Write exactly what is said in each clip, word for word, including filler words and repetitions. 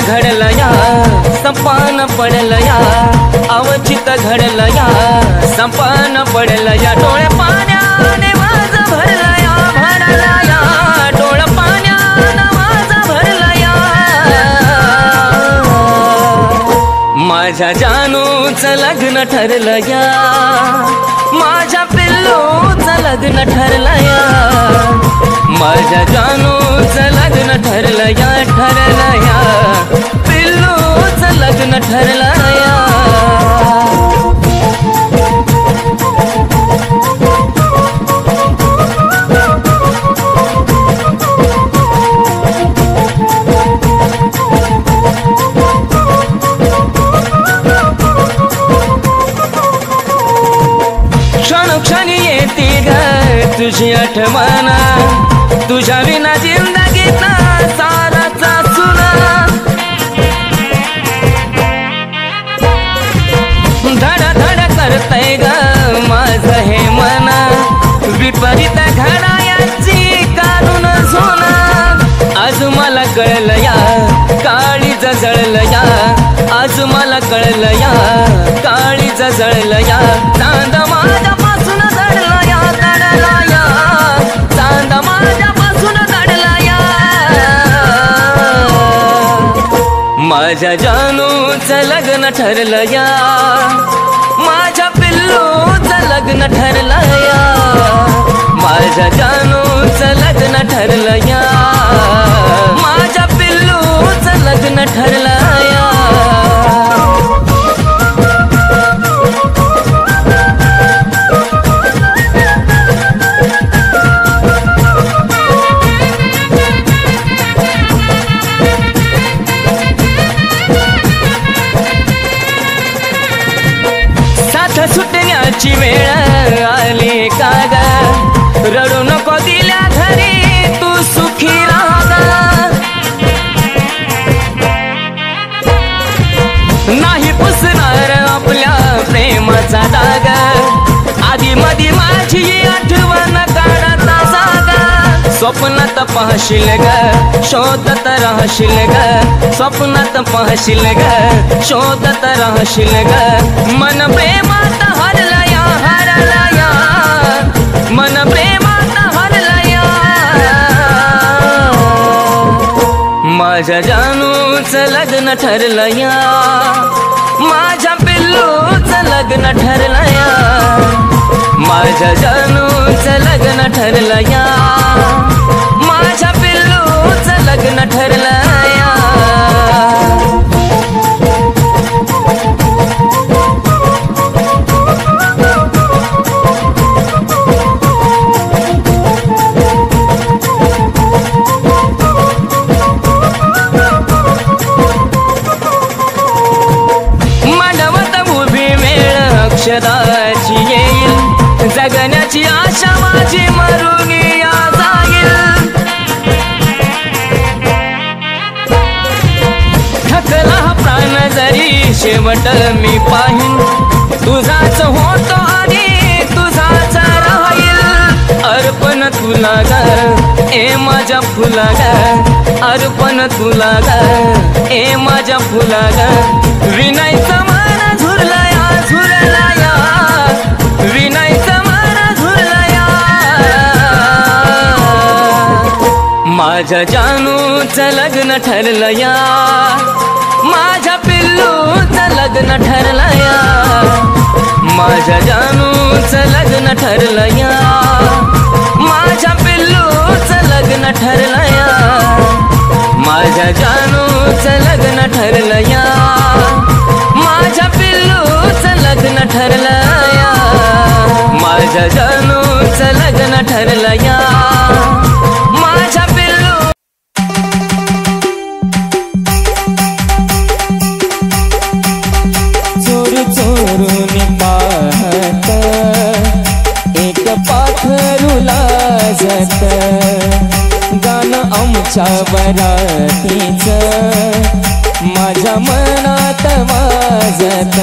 घडलं या संपान पडलं या अवचित घडलं या संपान पडलं या डोळे पाण्याने माझं भरलं या भरलं या डोळे पाण्याने माझं भरलं या माझ्या जानूचं लग्न ठरलं या माझ्या पिल्लूचं लग्न ठरलं या माझ्या जानूचं लग्न ठरलं या ठरलं या पिल्लूचं लग्न ठरलं या क्षणोक्षणी येते ग तुझी आठवण तुझ्या विना जिंदगीत साराचा सुना धड धड करतय ग माझं हे मन विपरीत घडायाची काढून सोना आज मला कळलं या काळीज जळलं या आज मला कळलं या काळीज जळलं या चांद माझ्यापासून दडला या दडला या चांद माझ्यापासून दडला या माझ्या जानूचं लग्न ठरलं या माझ्या पिल्लूचं लग्न ठरलं या माझ्या जानूचं लग्न ठरलं या माझ्या पिल्लूचं लग्न ठरलं या सुटण्याची वेळ आली का ग रडू नको दिल्या घरी तू सुखी राहा नाही पुसणार आपल्या प्रेमाचा दाग आधी मधी माझी आठवण काढता जागा स्वप्नात पाहशील ग शोधत राहशील ग स्वप्नात पाहशील ग शोधत राहशील ग मन प्रेमात हरला या हरला या मन प्रेमात हरला या माझ्या जानूचं लग्न ठरलं या माझ्या पिल्लूचं लग्न ठरलं या माझ्या जानूचं लग्न ठरलं या माझ्या पिल्लूचं लग्न ठरलं या अक्षदाची येईल जगण्याची आशा माझी मरून या जाईल थकला हा प्राण जरी शेवट मी पाहीन तुझाच होतो आणि तुझाच राहील अर्पण तुला ग ए माझ्या फुला ग अर्पण तुला ग ए माझ्या फुला ग विनायचं मन झुरला या झुरला या विनायचं मन झुरला या माझ्या जानूचं लग्न ठरलं या माझ्या पिल्लूचं लग्न ठरलं या माझ्या जानूचं लग्न ठरलं या माझ्या पिल्लूचं लग्न ठरलं या माझ्या जानूचं लग्न ठरलं या माझ्या पिल्लूचं लग्न ठरलं या माझ्या जानूचं लग्न ठरलं या माझ्या पिल्लू चोर चोरून पाहत एक पाखरू लाजत गाणं आमच्या बरातीचं माझ्या मनात वाजत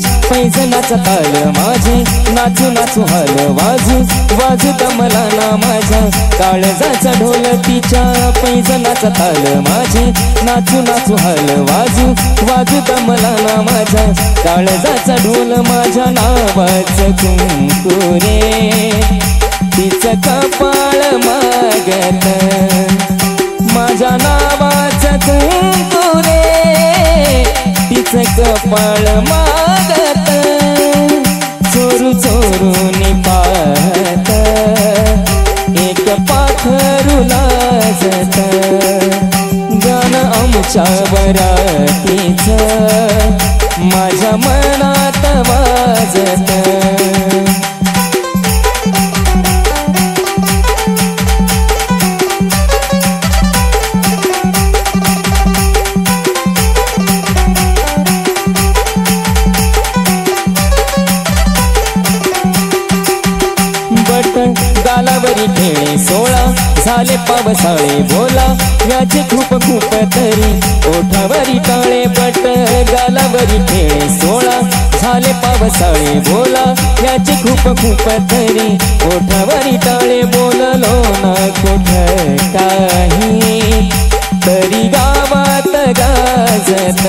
पैजनाचा ताल माझे नाचू नाचू हाल वाजू वाजू दमला ना माझ्या काळजाचा ढोल तिच्या पैजनाचा ताल माझे नाचू नाचू हाल वाजू वाजू दमला ना माझ्या काळजाचा ढोल माझ्या नावाचं कुंकू रे तिचं कपाळ मागत माझ्या नावाचं कुंकू रे तिचं कपाळ मागत चोरू चोरून पाहत एक पाखरू लाजत गाणं आमच्या वरातीचं माझ्या मनात वाजत गालावरी खेळे सोळा झाले पावसाळे बोला याचे खूप खूप तरी ओठावरी टाळे बट गालावरी खेळे सोळा झाले पावसाळे बोला याचे खूप खूप तरी ओठावरी टाळे बोललो ना कुठ काही तरी गावात गाजत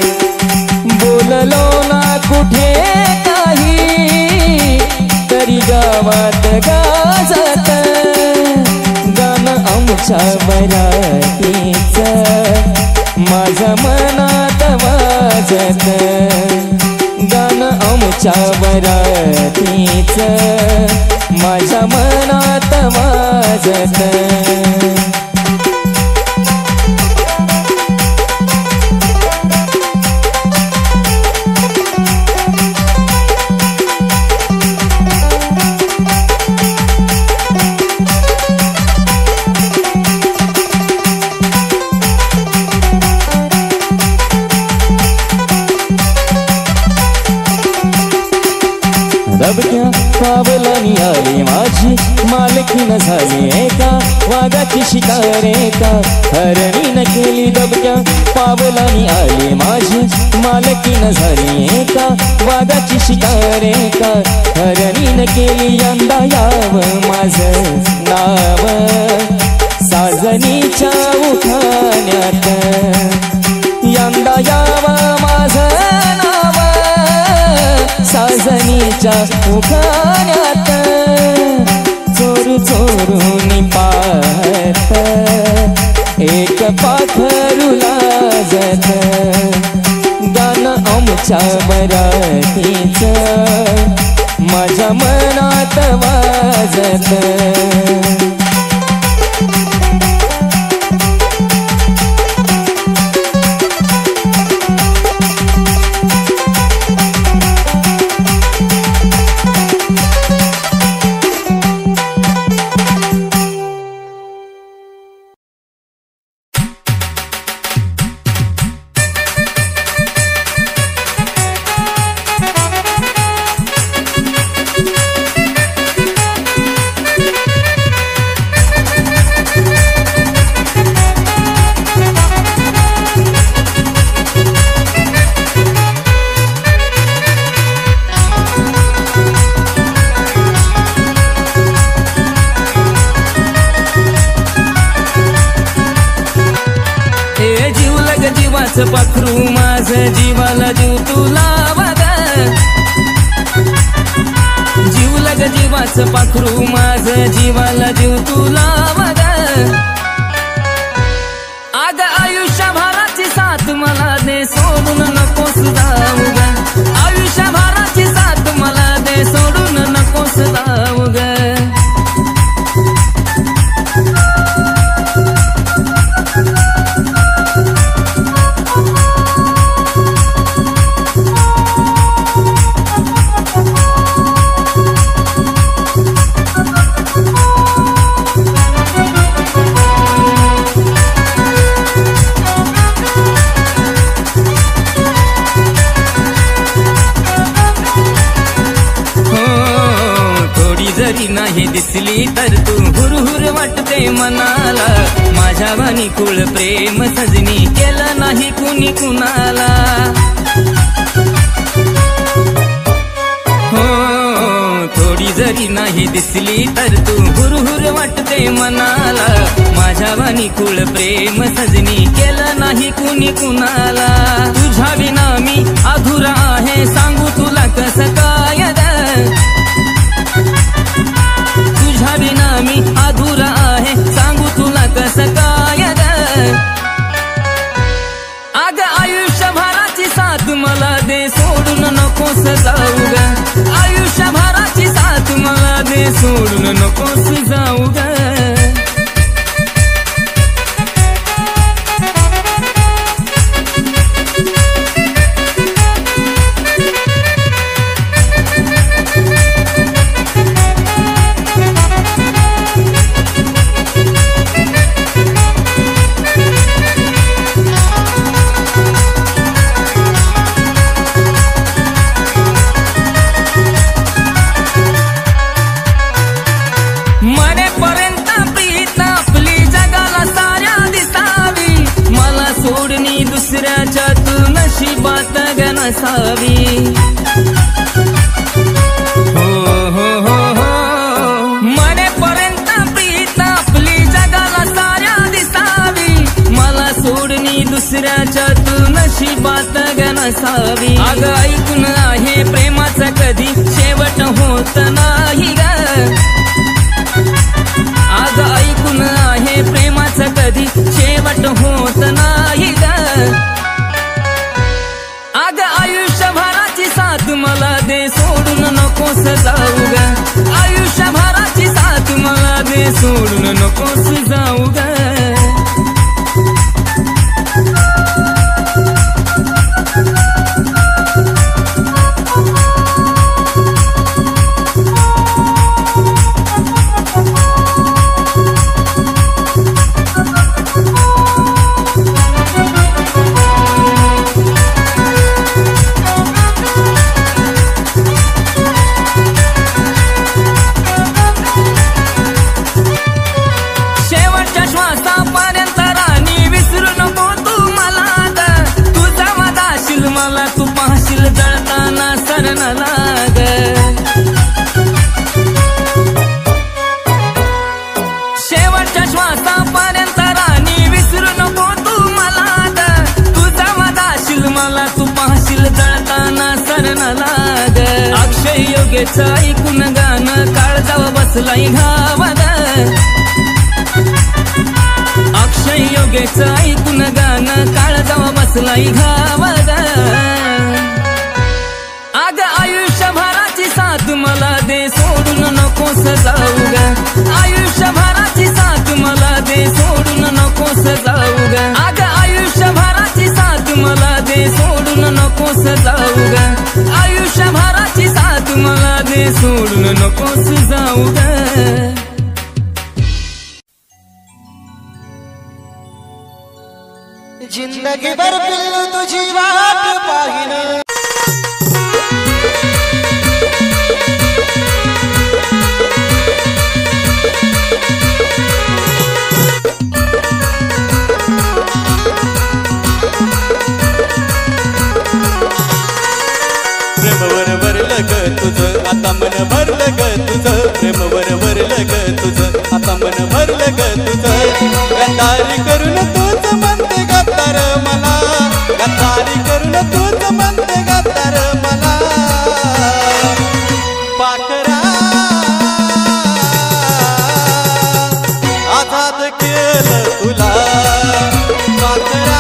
बोललो ना कुठे काही तरी गावात गाजत गाणं आमच्या वरातीचं माझ्या मनात वाजत गाणं आमच्या वरातीचं माझ्या मनात वाजत दबक्या पावलानी आली माझी मालकीन झाली एका वाघाची शिकार एका हरणीन केली दबक्या पावलानी आली माझी मालकीन झाली एका वाघाची शिकार एका हरणीन केली यंदा याव माझं नाव साजनीच्या उखाण्यात यंदा याव माझं नाव साजनीच्या उखाण्यात चोरू चोरून पाहत एक पाखरू लाजत गाणं आमच्या वरातीचं माझ्या मनात वाजत पाखरू माझं जीवाला जीव तुला वागा जीव लग जीवाचं पाखरू माझं जीवाला जीव तुला वागा आग आयुष्यभराची साथ मला दे सोडून नकोस जाऊ ग आयुष्यभराची साथ मला दे सोडून नकोस जाऊ ग जरी नाही दिसली तर तू हुरहुर वाटते मनाला माझ्या वाणी कुळ प्रेम सजनी केलं नाही कुणी कुणाला जरी नाही दिसली तर तू हुरहुर वाटते मनाला. माझ्या वाणी कुळ प्रेम सजनी केलं नाही कुणी कुणाला. तुझ्या विना मी अधुरा आहे सांगू तुला कसं काय ग. तुझ्या विना मी अधुरा आहे सांगू तुला कसं काय ग. अग आयुष्यभराची साथ मला दे सोडून नकोस जाऊ ग. आयुष्यभराची साथ मला दे सोडून नकोस जाऊ ग. मरेपर्यंत प्रीत आपली जगाला साऱ्या दिसावी. मला सोडणी दुसऱ्याच्या तू नशिबात ग नसावी. हो हो हो हो मरेपर्यंत प्रीत आपली जगाला साऱ्या दिसावी. मला सोडणी दुसऱ्याच्या तू नशिबात ग नसावी. अग ऐकून आहे प्रेमाचं कधी शेवट होत नाही ग. अग ऐकून आहे प्रेमाचं कधी शेवट होत नाही ग. अग आयुष्यभराची साथ मला दे सोडून नकोस जाऊ ग. आयुष्यभराची साथ मला दे सोडून नकोस जाऊ ग. श्वासापर्यंत राणी विसरू नको तू मला ग. तुझा मदाशील मला तू पाहशील जळताना सरणाला ग. शेवटच्या श्वासापर्यंत राणी विसरू नको तू मला ग. तुझा मदाशील मला तू पाहशील जळताना सरणाला ग. अक्षय योगेचं ऐकून गाणं काळजाव बसलाय घावात. अक्षय योगेचं ऐकून गाणं काळजावा बसलाय घावात. अग आयुष्यभराची साथ मला दे सोडून नकोस जाऊ ग. आयुष्यभराची साथ मला दे सोडून नकोस जाऊ ग. अग आयुष्यभराची साथ मला दे सोडून नकोस जाऊ ग. आयुष्यभराची साथ मला दे सोडून नकोस जाऊ ग. जिंदगी भर पिल्लू तुझी वाट पाहिन. प्रेमवर भरलं ग तुझं आता मन भरलं ग तुझं. प्रेमवर भरलं ग तुझं आता मन भरलं ग तुझं. गद्दारी करून तूच म्हणते गद्दार मला. गद्दारी करून तूच म्हणते गद्दार मला. पाखरा आझाद केलं तुला. पाखरा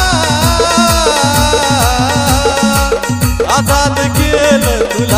आझाद केलं तुला.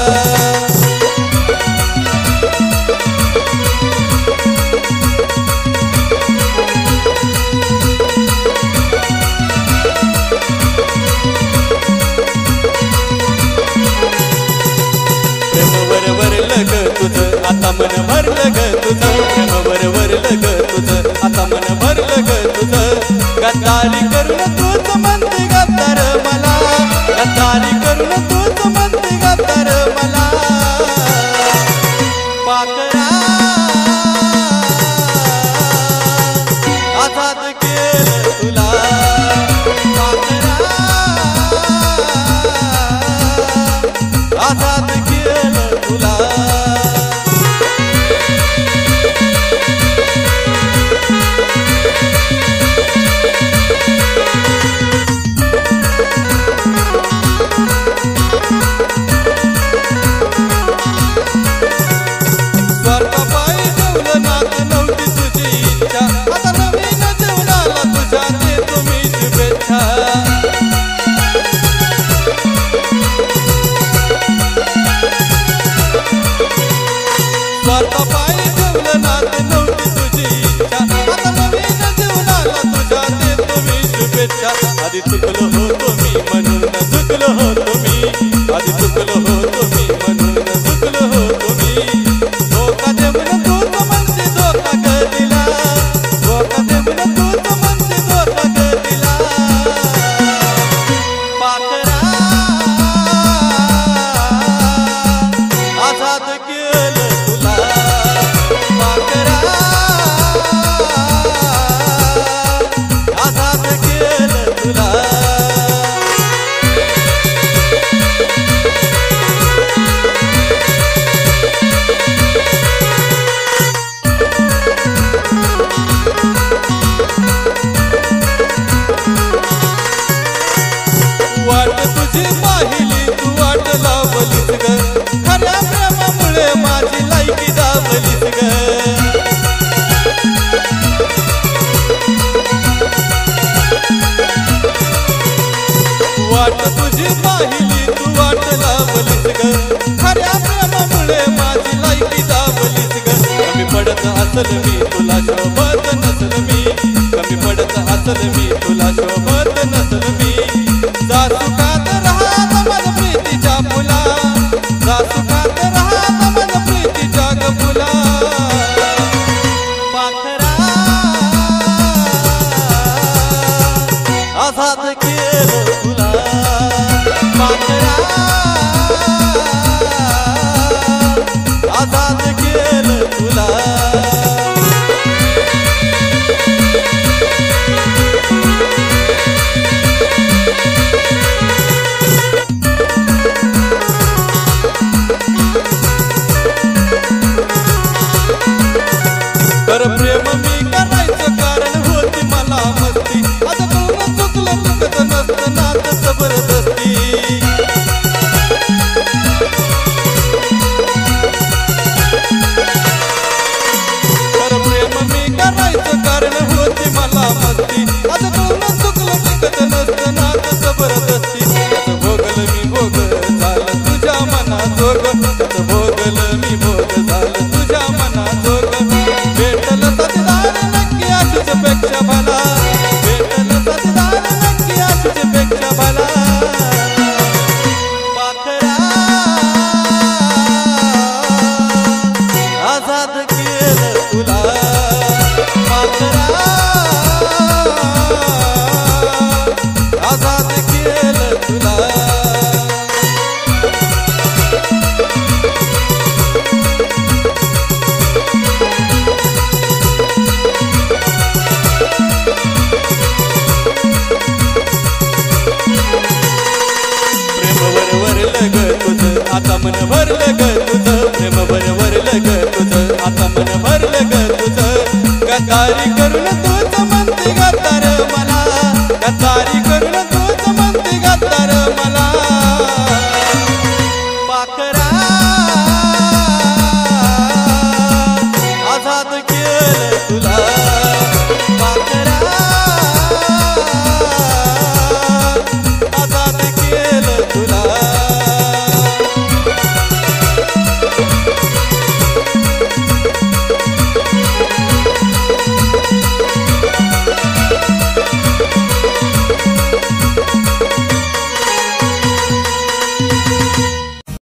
तुझं आता मन भरलं ग तुझं. प्रेमवर भरलं ग तुझं आता मन भरलं ग तुझं. गद्दारी करून तूच म्हणते गद्दार मला. गद्दारी करून तूच म्हणते गद्दार मला. पाखरा आझाद केलं तुला. पाखरा आझाद केलं तुला. आधी चुकलो होतो मी म्हणून चुकलो होतो मी आधी चुकलो होतो मी म्हणून चुकलो होतो मी धोका देऊन तूच म्हणते धोका ग दिला धोका देऊन तूच म्हणते धोका ग दिला पाखरा आझाद केलं तुला पाखरा आझाद केलं तुला वाट तुझी पाहिली तू वाट लावलीस ग खऱ्या प्रेमामुळे माझी लायकी दाबलीस ग वाट तुझी पाहिली तू वाट लावलीस ग खऱ्या प्रेमामुळे माझी लायकी दाबलीस ग कमी पडत असल मी तुला शोभत नसल मी कमी पडत असल मी तुला शोभत नसल मी जा सुखात राहत मन प्रीतीच्या फुला जा सुखात राहत मन प्रीतीच्या ग फुला पाखरा आझाद केलं तुला पाखरा आझाद केलं तुला तर प्रेम मी करायचं कारण होती मला मस्ती आता कळून चुकलं चुकत नसतं नात जबरदस्ती तर प्रेम मी करायचं कारण होती मला मस्ती आता कळून चुकलं चुकत नसतं नात जबरदस्ती त्याचं भोगल मी भोग झालं तुझ्या मनाजोग त्याचं भोगल मी भोग झालं तुझ्या मनाजोग भेटल साथीदार नक्की आशीष पेक्षा भला भेटल साथीदार नक्की आशीष पेक्षा भला पाखरा आझाद केलं तुला पाखरा आझाद केलं तुला प्रेम वर वरलं ग तुझं आता मन भर